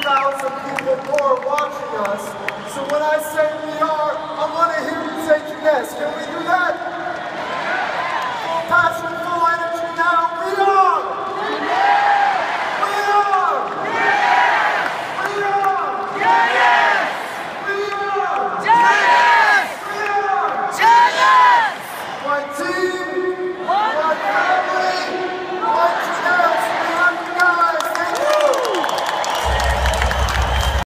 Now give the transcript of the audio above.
50,000 people more watching us. So when I say we are, I want to hear you say Jeunesse. Can we